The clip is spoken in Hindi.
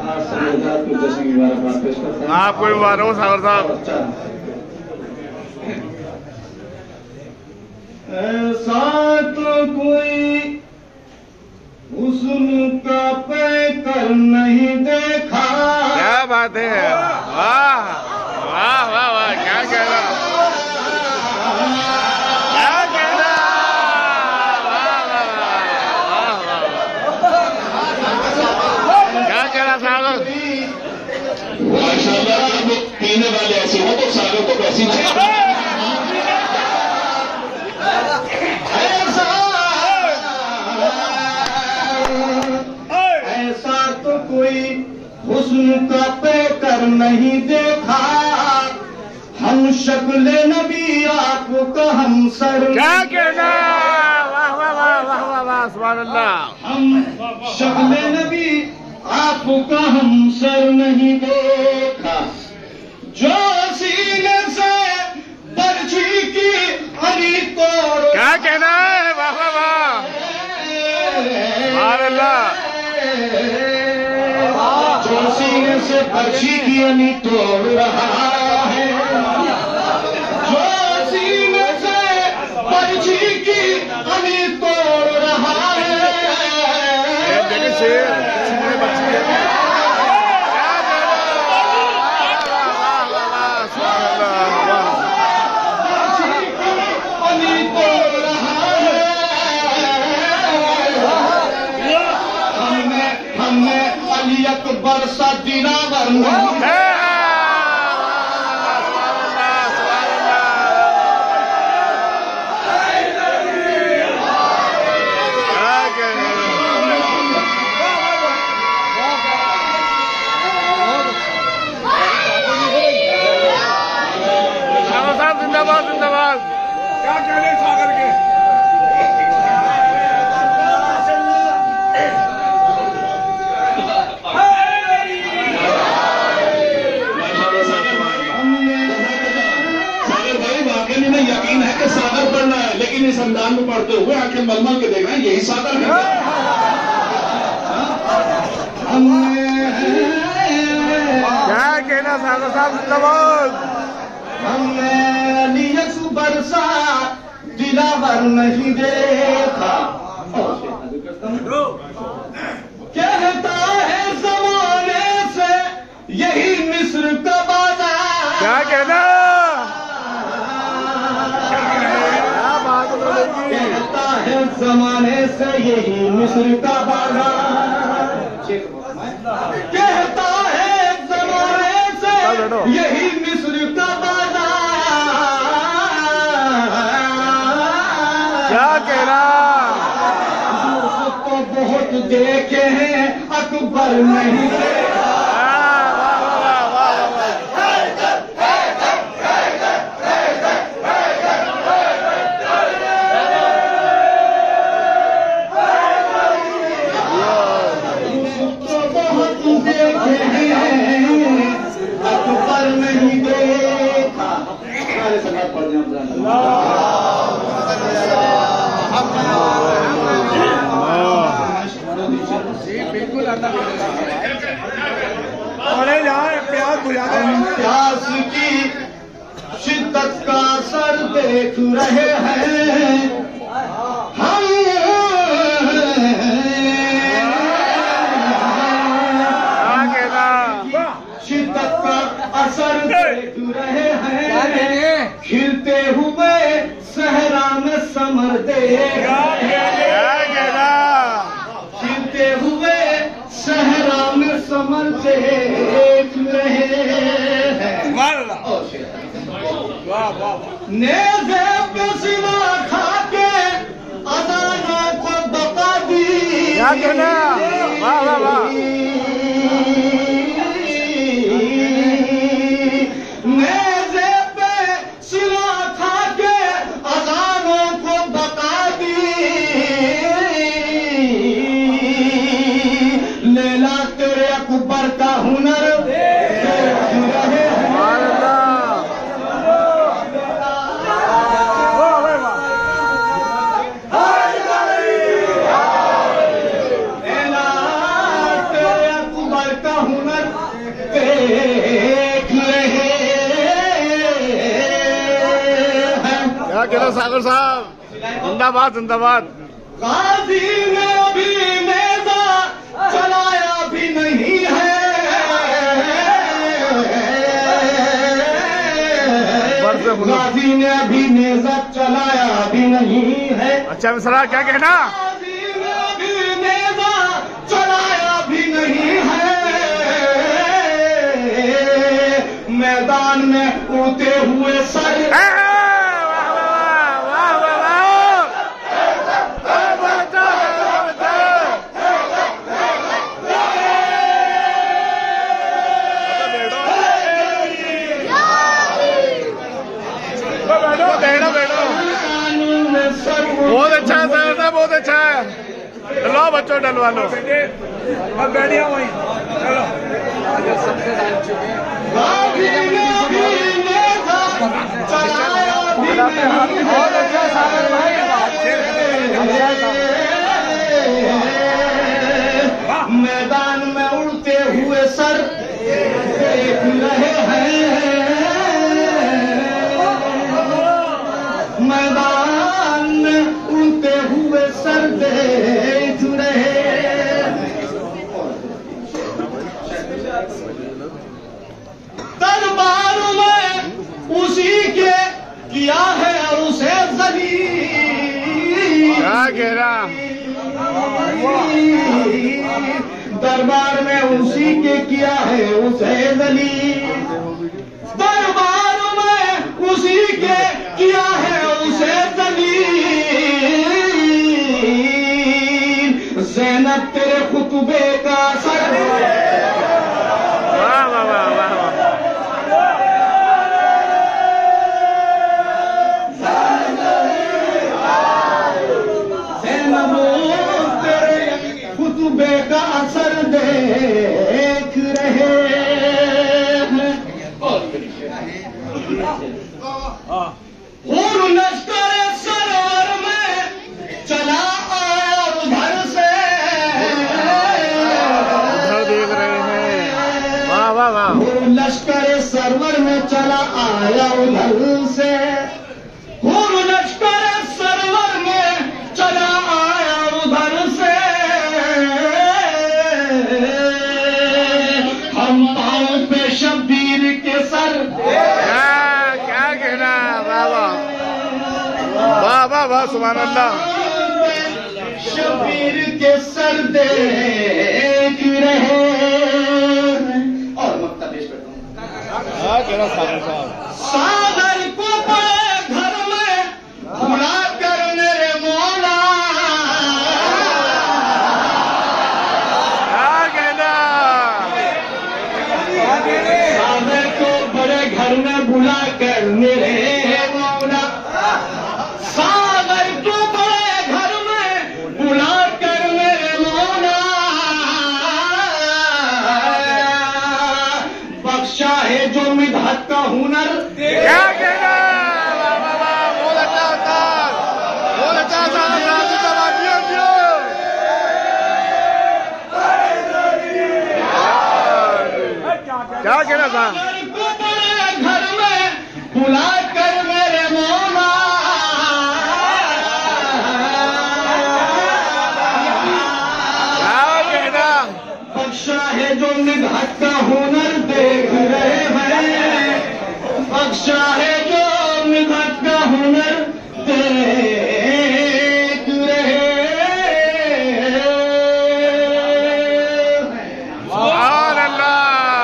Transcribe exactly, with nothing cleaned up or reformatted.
आपको भी मुबारक हो सागर साहब। ऐसा तो कोई हुस्न का पैकर नहीं देखा। क्या बात है, वाह वाह वाह वाह, क्या कह रहा क्या कह रहा, वाह वाह वाह वाह, क्या कह रहा सागर। माशाल्लाह पीने वाले ऐसे हो तो सागर को वैसी नहीं। ऐसा तो कोई हुस्न का पैकर नहीं देखा। हम शक्ल नबी आपका हम सर। क्या कहना, वाह वाह वाह वाह वाह वाह, सुभान अल्लाह। हम शक्ल नबी आपका हम सर नहीं देखा। जो सीने से बर्छी की अली तोड़। क्या कहना है, वाह वाह वाह, सुभान अल्लाह। जो सीने से बर्छी की अली तोड़ रहा है। जो सीने से बर्छी की अली तोड़ रहा है। बरसा दिलावर नहीं। जिंदाबाद जिंदाबाद। क्या कहने सागर के। यकीन है कि सागर पढ़ना है, लेकिन इस अंदाज में पढ़ते हुए आंखें मलमल के देख रहे हैं, यही सागर है। क्या कहना सागर साहब, जिंदाबाद। हमने नियत बरसा दिलावर नहीं देखा। कहता है जमाने से यही मिस्र का बाजार। क्या कहना, कहता है जमाने से यही मिस्र का बाजार। कहता है जमाने से यही मिस्र का बाजार। क्या कह रहा, तो बहुत देखे हैं अकबर नहीं देखा। अकबर नहीं देखा। बिल्कुल प्यास की शिद्दत का असर देख रहे हैं हम। शिद्दत का असर देख रहे हैं। खिलते हुए सहरा में समर देगा। खिलते हुए सहरा में समर देख रहे हैं। नेज़े पे सिवा खा के अदाना को बता दी। क्या कहना, वाह वाह वाह। नेज़े पे सिवा खा के अदानों को बता दी। लैला तेरे अकबर का हुनर का हूँ देख रहे हैं। क्या कहना सागर साहब, जिंदाबाद जिंदाबाद। गाजी ने भी नेज़ा चलाया भी नहीं है, गाजी ने अभी नेज़ा चलाया भी नहीं है। अच्छा मिश्रा क्या कहना? गाजी ने अभी नेज़ा चलाया भी नहीं है, मैदान में उड़ते हुए सर बहुत अच्छा है सर साहब, बहुत अच्छा है। डलवाओ बच्चों, डलवा लो। अब बैठिया वहीं चलो। बहुत अच्छा सागर भाई, मैदान में उड़ते हुए सर देख रहे हैं, मैदान में उड़ते हुए सर देख रहे। दरबार में उसी के किया है और उसे जलील। क्या कह रहा? दरबार में उसी के किया है उसे जलील, दरबार में उसी के किया है उसे जलील। ज़ैनब तेरे खुतबे का सर, वाह वाह वाह वाह वाह। ज़ैनब तेरे खुतबे का असर देख रहे हैं। खून लश्कर सरोवर में चला आया उधर से, उधर देख रहे हैं। वाह वाह वाह। खून लश्कर सरोवर में चला आया उधर से, खून लश्कर सरोवर में चला आया उधर से। हम पाँव पे शब्बीर के सर, क्या कहना? वाह वाह वाह वाह वाह, सुभान अल्लाह। शब्बीर के सर देख रहे हैं। और मक्ता पेश करता हूँ। क्या कहना सागर साहब? सागर को बड़े घर में बुला कर मेरे मौला, क्या कहना? सागर को बड़े घर में बुला कर मेरे मौला, सागर को बड़े घर में बुला कर मेरे मौला, बख्शा है जो मिधात का हुनर। क्या कहना? वाह वाह वाह, बहुत अच्छा होता, बहुत अच्छा सागर साहब, जिंदाबाद। जियो जियो। क्या कहना साहब? सागर को बड़े घर में बुला कर मेरे मौला, क्या कहना? बख्शा है जो निधात का